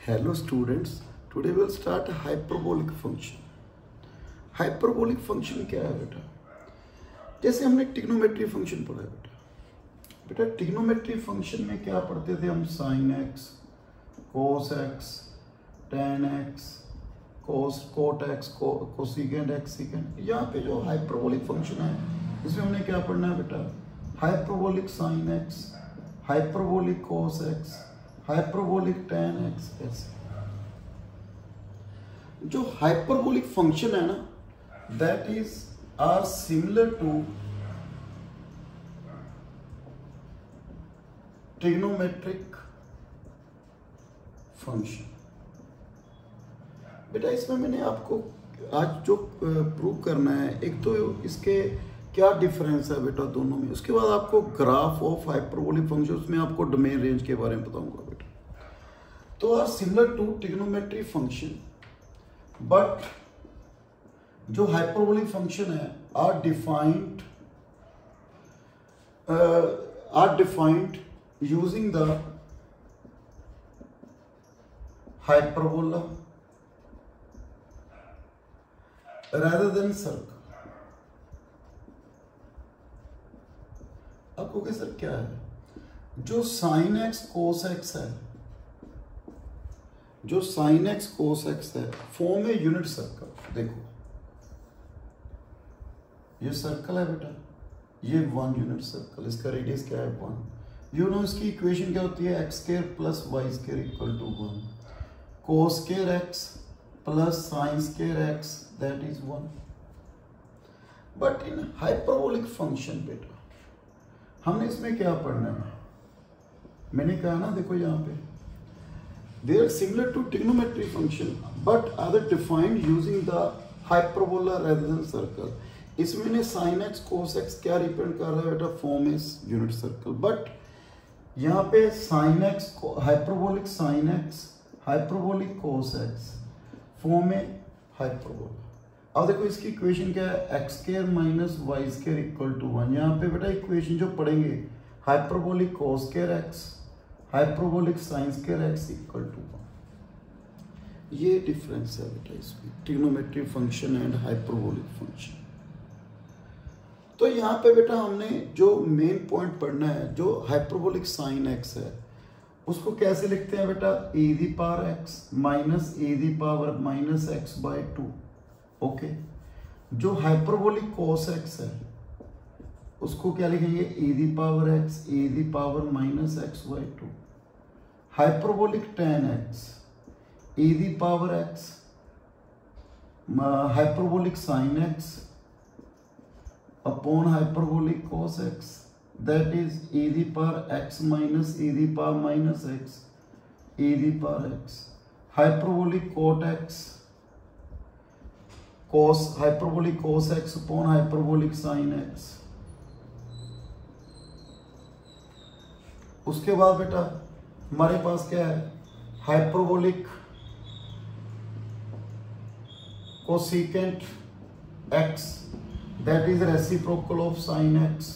Hello students, today we'll start a hyperbolic function. Hyperbolic function क्या है बेटा? जैसे हमने ट्रिग्नोमेट्री फंक्शन पढ़ा है बेटा ट्रिग्नोमेट्री फंक्शन में क्या पढ़ते थे हम? Sine x, cos x, tan x, cot x, cosecant x, secant. यहाँ पे जो हाइपरबोलिक फंक्शन है इसमें हमने क्या पढ़ना है बेटा? Hyperbolic sine x, hyperbolic cos x, hyperbolic tan x. ऐसे जो हाइपरबोलिक फंक्शन है ना, that is are similar to trigonometric function. बेटा इसमें मैंने आपको आज जो प्रूव करना है, एक तो इसके क्या डिफरेंस है बेटा दोनों में, उसके बाद आपको ग्राफ ऑफ हाइपरबोलिक फंक्शन, उसमें आपको डोमेन रेंज के बारे में बताऊंगा बेटा। तो are similar to trigonometry function, but जो हाइपरबोलिक फंक्शन है are defined using the hyperbola rather than circle। आपको क्या सर क्या है? जो साइन एक्स कोस एक्स है, जो साइन एक्स कोस एक्स है फॉर्म है यूनिट सर्कल। देखो ये सर्कल है बेटा, ये वन यूनिट सर्कल, इसका रेडियस क्या है? वन। यू नो इसकी इक्वेशन क्या होती है? X square plus y square equal to one, cos square x plus sine square x that is one. But in hyperbolic function बेटा हमने इसमें क्या पढ़ना है? मैंने कहा ना, देखो यहाँ पे they are similar to trigonometry function but are defined using the hyperbola rather than circle. इसमें ने साइन एक्स कोस एक्स क्या रिप्रेजेंट कर रहा है बेटा? Form is unit circle. But यहाँ पे sine x, hyperbolic sine x, hyperbolic cos x form में हाइपरबोला। अब देखो इसकी इक्वेशन क्या है? X square minus y square equal to one. यहाँ पे बेटा इक्वेशन जो पढ़ेंगे hyperbolic cos square x, hyperbolic sine square x equal to one. ये डिफरेंस है बेटा इसमें trigonometry function and hyperbolic function. तो यहाँ पे बेटा हमने जो मेन पॉइंट पढ़ना है, जो हाइपरबोलिक साइन एक्स है उसको कैसे लिखते हैं बेटा? E the power x minus e the power minus x by two. Okay. जो हाइपरबोलिक कोस एक्स है उसको क्या लिखेंगे? E the power x, e the power minus x by two. Hyperbolic tan x, e the power x, hyperbolic sine x upon hyperbolic cos x that is e the power x minus e the power minus x, e the power x. Hyperbolic cot x, cos hyperbolic cos x upon hyperbolic sin x। उसके बाद बेटा हमारे पास क्या है? Hyperbolic cosecant x that is reciprocal of sin x,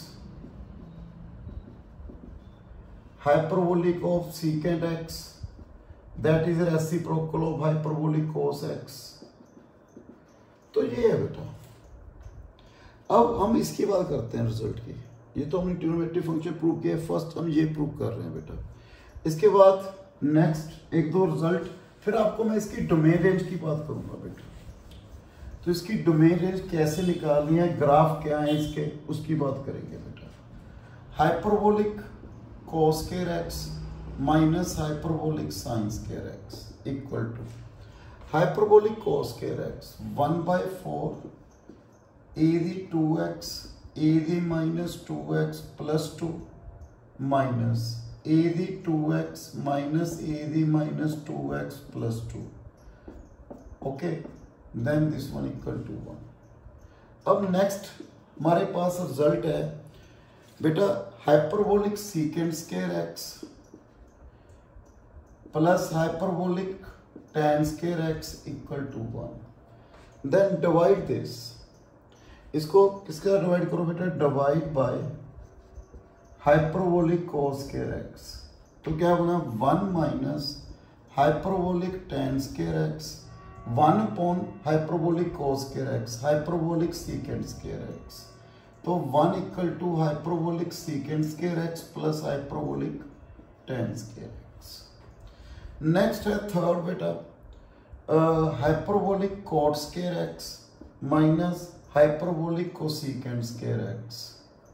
hyperbolic of secant x that is reciprocal of hyperbolic cos x। तो ये है बेटा। अब हम इसकी बात करते हैं रिजल्ट की। ये तो हमने ट्रिग्नोमेट्री फंक्शन प्रूव किया है, फर्स्ट हम ये प्रूव कर रहे हैं बेटा। इसके बाद नेक्स्ट एक दो रिजल्ट, फिर आपको मैं इसकी डोमेन रेंज की बात करूंगा बेटा। तो इसकी डोमेन रेंज कैसे निकालनी है, ग्राफ क्या है इसके, उसकी बात करेंगे बेटा। Hyperbolic cos square x minus hyperbolic sine square x equal to hyperbolic cos square x 1/4 e the 2x e the minus 2x plus 2 minus e the 2x minus e the minus 2x plus 2। Okay, then this one equal to 1। अब next हमारे पास result है बेटा hyperbolic secant square x plus hyperbolic tan square x equal to 1। Then divide this, इसको किसका divide करो बेटा? Divide by hyperbolic cos square x। तो क्या बना? 1 minus hyperbolic tan square x 1 upon hyperbolic cos square x hyperbolic secant square x। तो 1 equal to hyperbolic secant square x plus hyperbolic tan square x। Next है third बेटा hyperbolic cot square x minus hyperbolic cosecant square x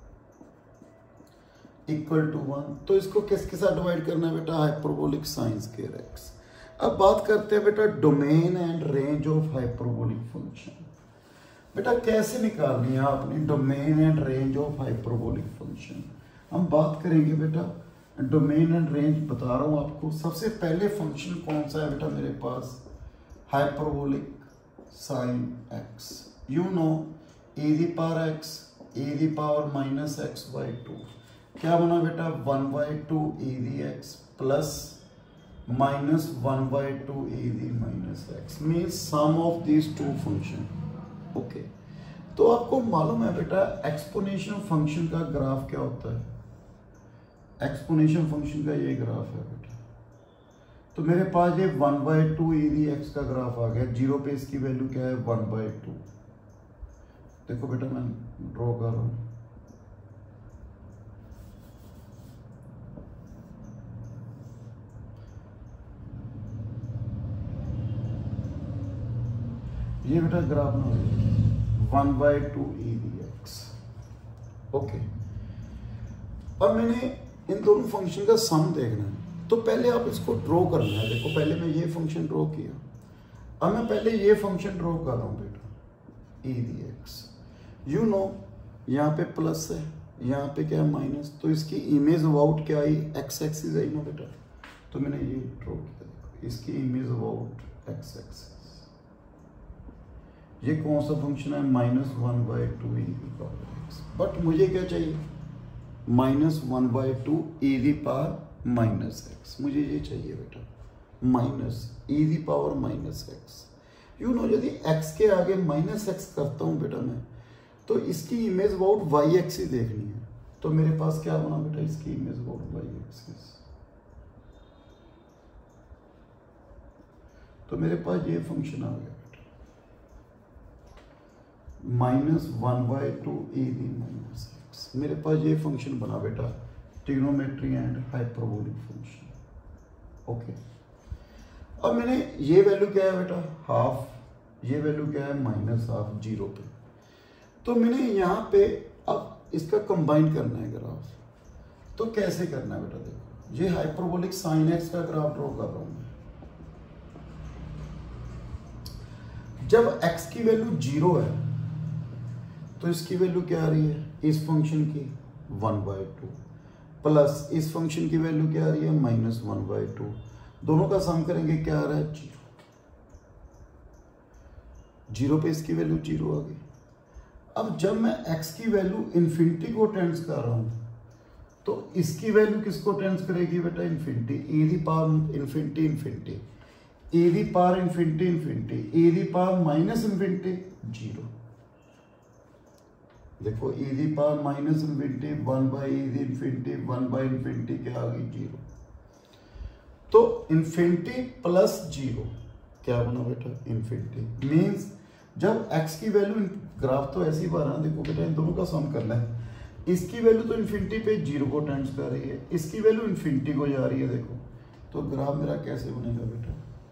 equal to 1। तो इसको किसके साथ divide करना है बेटा, हाइपरबोलिक साइन स्क्वायर x। अब बात करते हैं बेटा domain and range of hyperbolic function. बेटा कैसे निकालनी है आपने domain and range of hyperbolic function. हम बात करेंगे बेटा डोमेन एंड रेंज, बता रहा हूं आपको। सबसे पहले फंक्शन कौन सा है बेटा मेरे पास, hyperbolic sine x। You know e the power x e the power minus x by 2 क्या बना बेटा 1/2 e the x plus minus 1/2 e the minus x means sum of these two function. Okay, तो आपको मालूम है बेटा exponential function का graph क्या होता है, एक्सपोनेंशियल फंक्शन का ये ग्राफ है बेटा। तो मेरे पास ये 1/2 e दी x का ग्राफ आ गया, जीरो पे इसकी वैल्यू क्या है 1/2। देखो बेटा मैं ड्रॉ कर रहा हूं, ये बेटा ग्राफ ना हो 1/2 e दी x। ओके, अब मैंने इन दोनों फंक्शन का सम देखना है, तो पहले आप इसको ड्रॉ करना है। देखो पहले मैं ये फंक्शन ड्रॉ किया, अब मैं पहले ये फंक्शन ड्रॉ कर रहा हूँ बेटा e the x। You know यहाँ पे प्लस है, यहाँ पे क्या है माइनस, तो इसकी इमेज अबाउट क्या आई, x एक्सिस आई ना बेटा। तो मैंने ये ड्रॉ किया, देखो इसकी इमेज अबाउट x एक्सिस। ये कौन सा फंक्शन है, -1/2 e the power x। But मुझे क्या चाहिए, -1/2 e the power minus x, मुझे ये चाहिए बेटा, minus e the power minus x। You know यदि x के आगे माइनस x करता हूँ बेटा मैं, तो इसकी इमेज अबाउट y एक्सिस देखनी है। तो मेरे पास क्या बना बेटा, इसकी इमेज अबाउट y एक्सिस। तो मेरे पास ये फंक्शन आ गया बेटा, -1/2 e दी माइनस x। मेरे पास ये फंक्शन बना बेटा trigonometry and hyperbolic function. Okay, अब मैंने ये वैल्यू क्या है बेटा हाफ, ये वैल्यू क्या है -1/2 जीरो पे। तो मैंने यहाँ पे अब इसका कंबाइन करना है ग्राफ। तो कैसे करना है बेटा, देखो ये हाइपरबोलिक साइन x का ग्राफ ड्रॉ कर रहा हूं मैं। जब x की वैल्यू 0 है तो इसकी वैल्यू क्या आ रही है, इस फंक्शन की 1/2 प्लस इस फंक्शन की वैल्यू क्या आ रही है -1/2। दोनों का सम करेंगे क्या आ रहा है 0। 0 पे इसकी वैल्यू 0 आ गई। अब जब मैं x की वैल्यू इन्फिनिटी को टेंस कर रहा हूं, तो इसकी वैल्यू किसको टेंस करेगी बेटा, infinity. e the power infinity infinity, e the power infinity infinity, e the power minus infinity 0। देखो e the power minus infinity 1/e the infinity 1/इन्फिनिटी क्या आ गई 0। तो इन्फिनिटी प्लस 0 क्या बना बेटा, इन्फिनिटी। मीन्स जब x की वैल्यू, ग्राफ तो ऐसी बार है, देखो बेटा इन दोनों का सम करना है। इसकी वैल्यू तो इन्फिनिटी पे 0 को टेंस कर रही है, इसकी वैल्यू इन्फिनिटी को जा रही है। देखो तो ग्राफ मेरा कैसे बनेगा बेटा,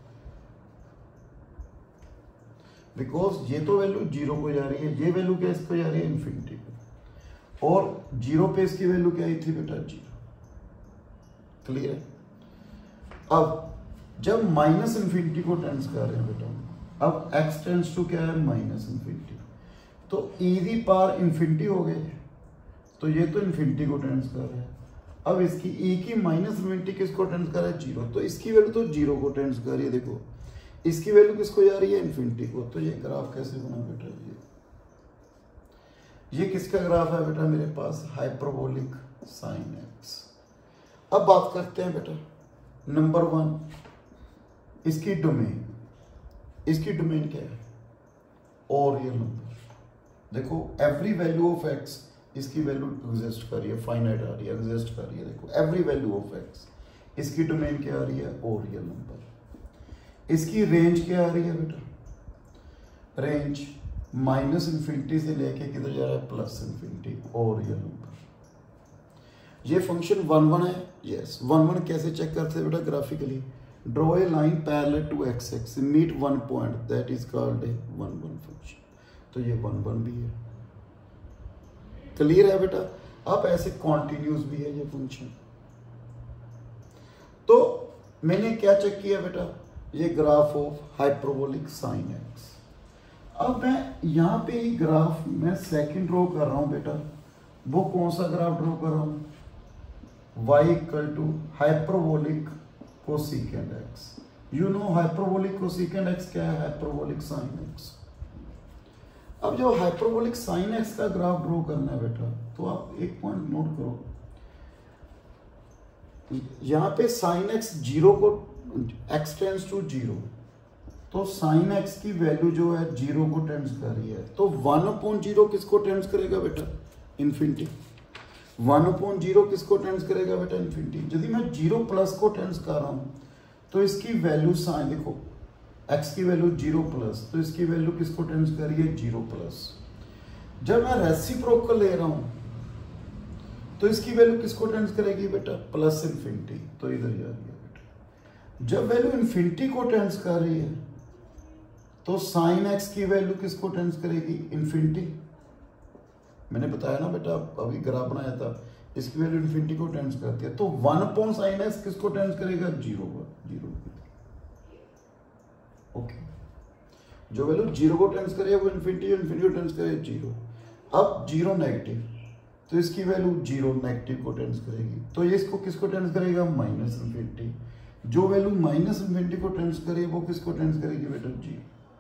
बिकॉज ये तो वैल्यू 0 को जा रही है, ये वैल्यू क्या इसको जा रही है इन्फिनिटी को, और 0 पे इसकी वैल्यू क्या आई थी बेटा 0। क्लियर है। अब जब माइनस इन्फिनिटी को टेंस कर रहे हैं बेटा, अब x टेंस टू क्या है माइनस इन्फिनिटी, तो e दी पावर इन्फिनिटी हो गई, तो ये तो इन्फिनिटी को टेंस कर रहे हैं। अब इसकी e की माइनस इन्फिनिटी किसको टेंस कर रहा है 0, तो इसकी वैल्यू तो 0 को टेंस कर रही है। देखो इसकी वैल्यू किसको जा रही है इन्फिनिटी को। तो ये ग्राफ कैसे बना बेटा, ये किसका ग्राफ है बेटा मेरे पास, हाइपरबोलिक साइन x। अब बात करते हैं बेटा नंबर 1 इसकी डोमेन। इसकी डोमेन क्या है, और रियल नंबर। देखो एवरी वैल्यू ऑफ x, इसकी वैल्यू एग्जिस्ट कर रही है, फाइनाइट आ रही है, एग्जिस्ट कर रही है। देखो एवरी वैल्यू ऑफ x, इसकी डोमेन क्या आ रही है, और रियल नंबर। इसकी रेंज क्या आ रही है बेटा? रेंज माइनस इन्फिनिटी से लेके किधर जा रहा है? प्लस इन्फिनिटी और रियल नंबर। ये फंक्शन 1 1 है। यस, 1 1 कैसे चेक करते हैं बेटा? Graphically draw a line parallel to x x meet one point, that is called a 1 1 function. तो ये 1 1 भी है। क्लियर है बेटा? अब ऐसे कॉन्टिन्यूस भी है ये फंक्शन। तो मैंने क्या चेक किया बेटा? ये graph of hyperbolic sine x. अब मैं यहाँ पे ही ग्राफ मैं सेकंड ड्रॉ कर रहा हूँ बेटा। वो कौन सा ग्राफ ड्रॉ कर रहा हूँ? y equal to hyperbolic cosecant x. You know hyperbolic cosecant x क्या है? Hyperbolic sine x. अब जो हाइपरबोलिक साइन एक्स का ग्राफ ड्रॉ करना है बेटा, तो आप एक पॉइंट नोट करो, यहाँ पे साइन एक्स जीरो को एक्स टेंस टू जीरो, तो साइन एक्स की वैल्यू जो है जीरो को टेंस कर रही है। तो 1/0 किसको टेंस करेगा बेटा? इन्फिनिटी। 1/0 किसको टेंस करेगा बेटा? इन्फिनिटी। यदि मैं जीरो प्लस को टेंस कर रहा हूं तो इसकी वैल्यू साइन, देखो x की वैल्यू 0 प्लस, तो इसकी वैल्यू किसको टेंस कर रही है? 0 प्लस। जब मैं रेसिप्रोकल ले रहा हूं तो इसकी वैल्यू किसको टेंस करेगी बेटा? Plus infinity. तो इधर ही आ गया बेटा। जब वैल्यू इन्फिनिटी को टेंस कर रही है तो साइन एक्स की वैल्यू किसको टेंस करेगी? इन्फिनिटी। मैंने बताया ना बेटा, अभी ग्राफ बनाया था, इसकी वैल्यू इन्फिनिटी को टेंस करती है। तो 1/sin x किसको टेंस करेगा? जीरो को। ओके, जो वैल्यू जीरो को टेंस करेगा वो इन्फिनिटी, इन्फिनिटी को टेंस करेगा जीरो। अब जीरो नेगेटिव, तो इसकी वैल्यू जीरो नेगेटिव को टेंस करेगी। तो ये इसको किसको टेंस करेगा? Minus infinity. जो वैल्यू माइनस इन्फिनिटी को टेंस करेगी वो किसको टेंस करेगी बेटा? जीरो।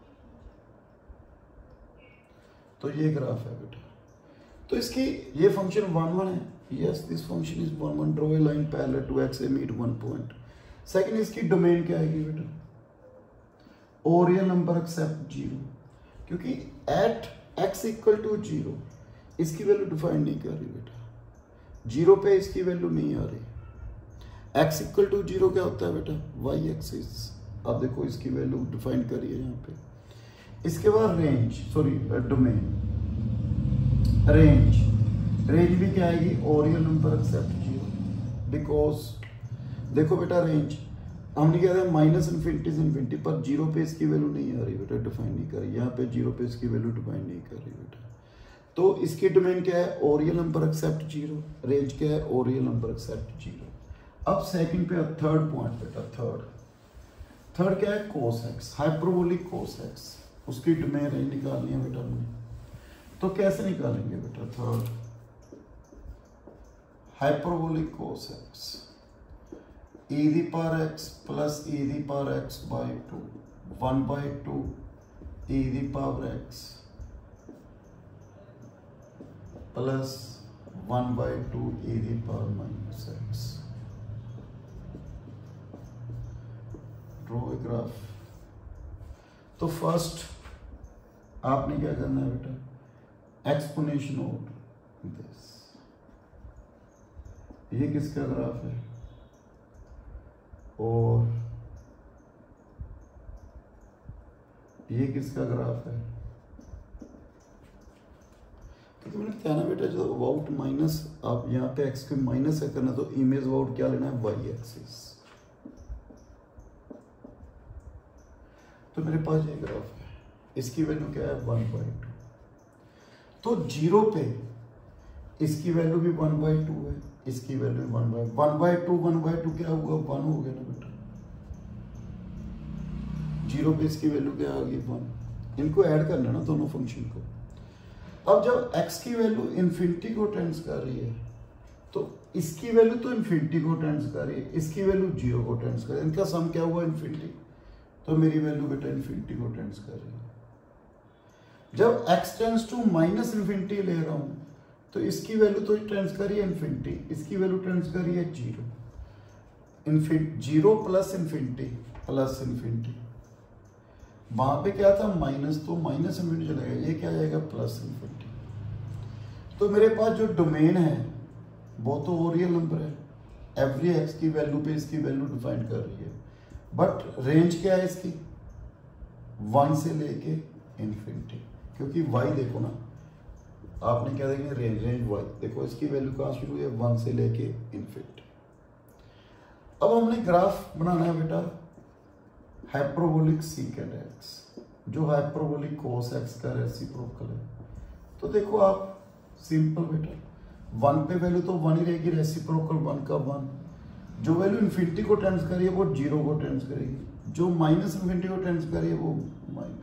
तो ये ग्राफ है बेटा। तो इसकी ये फंक्शन 1 1 है। Yes, this function is 1 1। Draw a line parallel to x a meet one point. Second, इसकी डोमेन क्या आएगी बेटा? और रियल नंबर एक्सेप्ट जीरो, क्योंकि at x equal to zero इसकी वैल्यू डिफाइन नहीं कर रही बेटा। जीरो पे इसकी वैल्यू नहीं आ रही। एक्स इक्वल टू जीरो क्या होता है बेटा? Y axis. अब देखो इसकी वैल्यू डिफाइन करिए यहाँ पे। इसके बाद रेंज, सॉरी डोमेन, रेंज भी क्या आएगी? और real number except zero. Because देखो बेटा, रेंज हमने क्या था? माइनस इन्फिनिटी से इन्फिनिटी, पर जीरो पे इसकी वैल्यू नहीं आ रही बेटा, डिफाइन नहीं कर रही। यहाँ पे जीरो पे इसकी वैल्यू डिफाइन नहीं कर रही बेटा। तो इसकी डोमेन क्या है? और real number except zero. Range क्या है? और रियल नंबर एक्सेप्ट जीरो। अब सेकंड पे थर्ड पॉइंट बेटा, थर्ड क्या है? Cos x, hyperbolic cos x. उसकी डोमेन रेंज निकालनी है बेटा हमने। तो कैसे निकालेंगे बेटा? Third, hyperbolic cos x e the power x plus e the power x by 2, 1/2 e the power x plus 1/2 e the power minus x। Draw a graph. तो फर्स्ट आपने क्या करना है बेटा? Exponential of this. ये किसका graph है? और ये किसका ग्राफ है? क्योंकि मैंने बताया ना बेटा, जो अबाउट माइनस, आप यहाँ पे एक्स को माइनस है करना, तो इमेज अबाउट क्या लेना है? Y axis. तो मेरे पास ये ग्राफ है, इसकी वैल्यू क्या है? 1/2। तो जीरो पे इसकी वैल्यू भी 1/2 है, इसकी वैल्यू 1/2 क्या हुआ? 1 हो गया ना बेटा। जीरो पे इसकी वैल्यू क्या आ गई? 1। इनको ऐड करना ना दोनों फंक्शन को। अब जब x की वैल्यू इन्फिनिटी को टेंस कर रही है तो इसकी वैल्यू तो इन्फिनिटी को टेंस कर रही है, इसकी वैल्यू जीरो को टेंस कर रही है। इनका सम क्या हुआ? इन्फिनिटी। तो मेरी वैल्यू बेटा इन्फिनिटी को टेंस कर रही है। जब x tends to minus infinity ले रहा हूं तो इसकी वैल्यू तो टेंस कर रही है इन्फिनिटी, इसकी वैल्यू टेंस कर रही है zero. Zero plus infinity plus infinity. वहां पे क्या था? माइनस, तो माइनस इन्फिनिटी चला गया, ये क्या जाएगा? Plus infinity. तो मेरे पास जो डोमेन है वो तो रियल नंबर है, एवरी एक्स की वैल्यू पे इसकी वैल्यू डिफाइन कर रही है। बट रेंज क्या है इसकी, 1 से लेके इन्फिनिटी, क्योंकि y देखो ना, आपने क्या देखेंगे, रेंज y देखो, इसकी वैल्यू कहाँ शुरू है, 1 से लेके इन्फिनिटी। अब हमने ग्राफ बनाना है बेटा हाइपरबोलिक सीकेंड एक्स, जो हाइपरबोलिक कोस एक्स का रेसिप्रोकल है। तो देखो आप सिंपल बेटा, 1 पे वैल्यू तो 1 ही रहेगी, रेसिप्रोकल 1 का 1, जो वैल्यू इन्फिनिटी को टेंस करिए वो 0 को टेंस करेगी, जो माइनस इन्फिनिटी को टेंस करिए वो माइनस।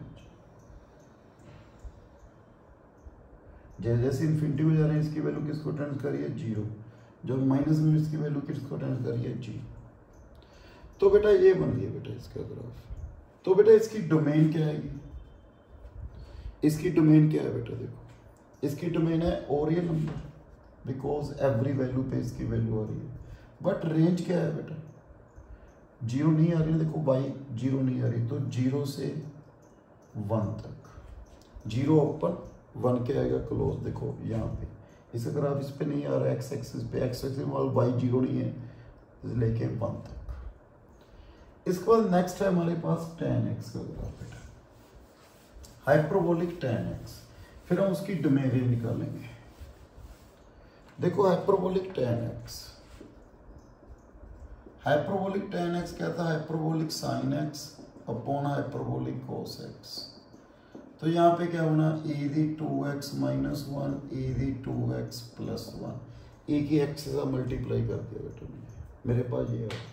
जैसे जैसे इन्फिनिटी को जा रहे हैं इसकी वैल्यू किसको टेंस करिए, 0, जो माइनस में इसकी वैल्यू किसको टेंस करिए, 0। तो बेटा ये बन गया बेटा इसका ग्राफ। तो बेटा इसकी डोमेन क्या आएगी, इसकी डोमेन क्या है बेटा, देखो इसकी डोमेन है all real number, because every value पे इसकी वैल्यू आ रही है। बट रेंज क्या है बेटा, 0 नहीं आ रही है, देखो y 0 नहीं आ रही, तो 0 से 1 तक, 0 ओपन 1 क्या आएगा क्लोज। देखो यहाँ पे इस ग्राफ इस पे नहीं आ रहा है, एक्स एक्सिस पे, एक्स एक्सिस वाला y 0 नहीं है, लेके 1 तक। इसके बाद नेक्स्ट है हमारे पास tan x का ग्राफ बेटा, हाइपरबोलिक tan x, फिर हम उसकी डोमेन रेंज निकालेंगे। देखो hyperbolic tan x, hyperbolic tan x क्या था, hyperbolic sin x upon hyperbolic cos x। तो यहाँ पे क्या होना, e the 2x minus 1 e the 2x plus 1, e की x से मल्टीप्लाई कर दिया बेटा मेरे पास ये है।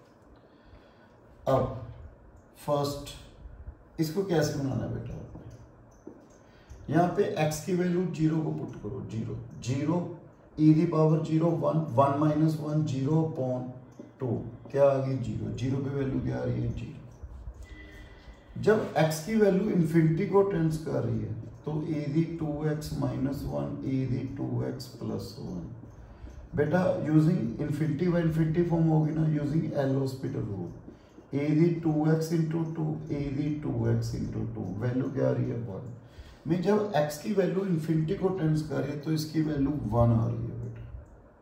अब फर्स्ट इसको कैसे बनाना है बेटा, आपने यहाँ पे x की वैल्यू 0 को पुट करो, 0 0 e the power 0 1 1 minus 1 0 upon 2 क्या आ गई, 0 0 पे वैल्यू क्या आ रही है, 0। जब x की वैल्यू इन्फिनिटी को टेंस कर रही है तो e the 2x minus 1 e the 2x plus 1 बेटा, using infinity by infinity form होगी ना, using L hospital rule, e the 2x into 2 e the 2x into 2, value क्या आ रही है, 1 में। जब x की वैल्यू इन्फिनिटी को टेंस कर रही है तो इसकी वैल्यू 1 आ रही है बेटा,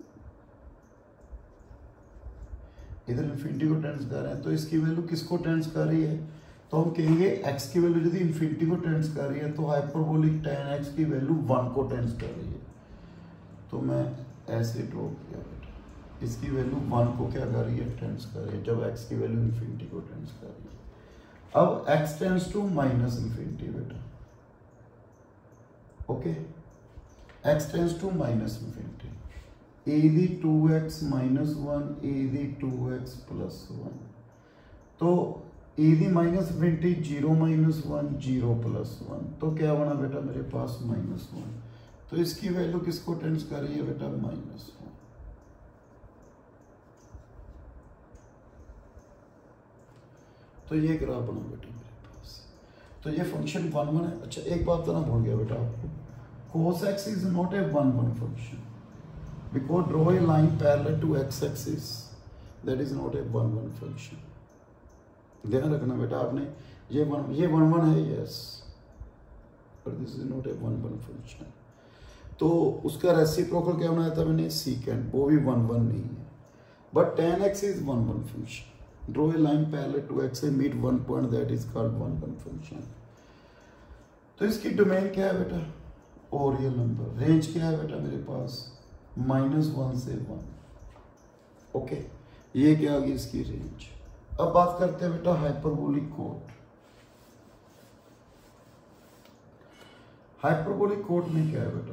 इधर इन्फिनिटी को टेंस कर रहे हैं तो इसकी वैल्यू किसको टेंस कर रही है, तो हम कहेंगे x की वैल्यू यदि इन्फिनिटी को टेंस कर रही है तो हाइपरबोलिक tan x की वैल्यू 1 को टेंस कर रही है। तो मैं ऐसे ड्रॉ किया बेटा, इसकी वैल्यू 1 को क्या कर रही है, टेंस कर रही है, जब x की वैल्यू इन्फिनिटी को टेंस कर रही है। अब x tends to minus infinity बेटा, okay, x tends to minus infinity, e the 2x minus 1 e the 2x plus 1, तो e the minus infinity 0 minus 1 0 plus 1, तो क्या बना बेटा मेरे पास माइनस 1, तो इसकी वैल्यू किसको टेंस कर रही है बेटा, माइनस 1। तो ये ग्राफ बना बेटा मेरे पास, तो ये फंक्शन 1 1 है। अच्छा एक बात तो ना भूल गया बेटा आपको, cos x is not a 1 1 function, because draw a line parallel to x axis, that is not a 1 1 function. ध्यान रखना बेटा आपने, ये 1 1 है, यस, पर this is not a 1 1 function. तो उसका रेसिप्रोकल क्या बनाया था मैंने, सीकेंड, वो भी 1 1 नहीं है, but tan x is 1 1 function. Draw a line parallel to x and meet one point, that is called 1 1 function। तो इसकी डोमेन क्या है बेटा, ओरियल नंबर, रेंज क्या है बेटा मेरे पास, -1 से 1, ओके, ये क्या आ गई इसकी रेंज। अब बात करते हैं बेटा हाइपरबोलिक कोट। हाइपरबोलिक कोट में क्या है बेटा,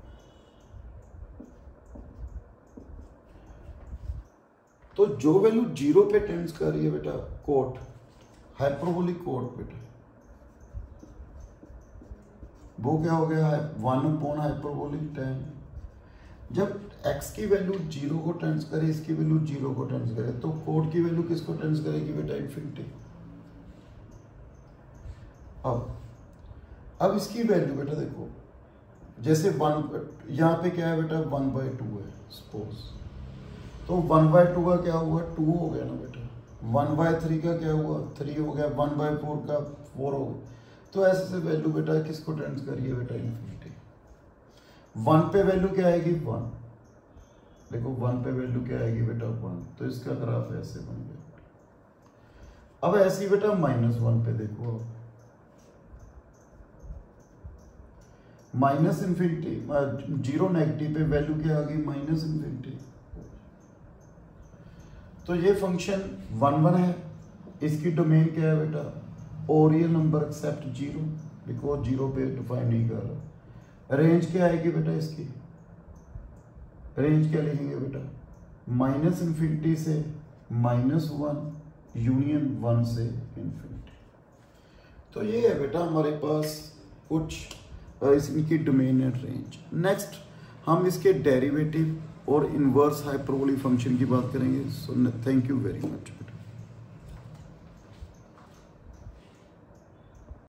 तो जो वैल्यू 0 पे टेंस कर रही है बेटा, कोट हाइपरबोलिक कोट बेटा, वो क्या हो गया, 1 अपॉन हाइपरबोलिक tan। जब x की वैल्यू 0 को टेंस करे, इसकी वैल्यू 0 को टेंस करे, तो कोट की वैल्यू किसको टेंस करेगी बेटा, इन्फिनिटी। अब इसकी वैल्यू बेटा देखो, जैसे 1 यहाँ पे क्या है बेटा, 1/2 है सपोज, तो 1/2 का क्या हुआ, 2 हो गया ना बेटा, 1/3 का क्या हुआ, 3 हो गया, 1/4 का 4 हो गया। तो ऐसे से वैल्यू बेटा किसको टेंस करिए बेटा, इन्फिनिटी। 1 पे वैल्यू क्या आएगी, 1, देखो 1 पे वैल्यू क्या आएगी बेटा, 1, तो इसका ग्राफ ऐसे बन गया। अब ऐसे ही बेटा -1 पे देखो, माइनस इन्फिनिटी, 0 नेगेटिव पे वैल्यू क्या आ गई, -∞। तो ये फंक्शन 1 1 है, इसकी डोमेन क्या है बेटा, और रियल नंबर एक्सेप्ट 0, बिकॉज 0 पे डिफाइन नहीं कर रहा। रेंज क्या आएगी बेटा, इसकी रेंज क्या लिखेंगे बेटा, -∞ से -1 यूनियन 1 से इन्फिनिटी। तो ये है बेटा हमारे पास कुछ इनकी डोमेन एंड रेंज। नेक्स्ट हम इसके डेरिवेटिव और इनवर्स हाइपरबोलिक फंक्शन की बात करेंगे। So thank you very much.